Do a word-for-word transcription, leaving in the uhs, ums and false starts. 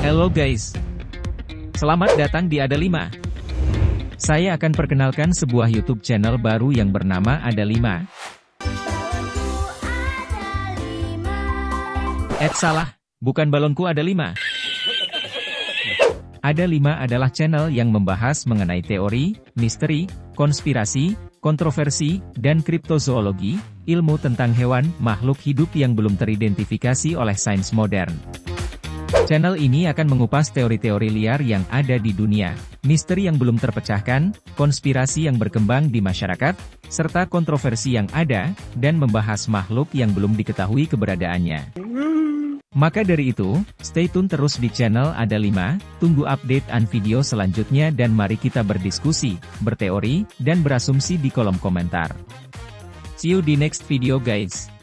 Halo guys. Selamat datang di Ada lima. Saya akan perkenalkan sebuah YouTube channel baru yang bernama Ada lima. Eh salah, bukan balonku ada lima. Ada lima adalah channel yang membahas mengenai teori, misteri, konspirasi, kontroversi, dan kriptozoologi, ilmu tentang hewan, makhluk hidup yang belum teridentifikasi oleh sains modern. Channel ini akan mengupas teori-teori liar yang ada di dunia, misteri yang belum terpecahkan, konspirasi yang berkembang di masyarakat, serta kontroversi yang ada, dan membahas makhluk yang belum diketahui keberadaannya. Maka dari itu, stay tune terus di channel Ada lima, tunggu update dan video selanjutnya dan mari kita berdiskusi, berteori, dan berasumsi di kolom komentar. See you di next video guys.